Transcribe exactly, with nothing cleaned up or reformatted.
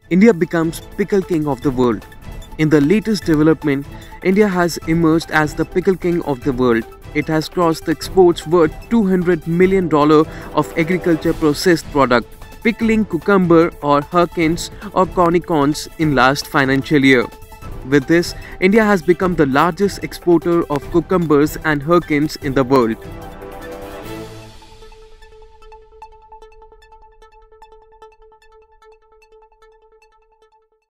India becomes pickle king of the world. In the latest development, India has emerged as the pickle king of the world. It has crossed the exports worth two hundred million dollars of agriculture processed product, pickling cucumber or gherkins or cornichons in last financial year. With this, India has become the largest exporter of cucumbers and gherkins in the world.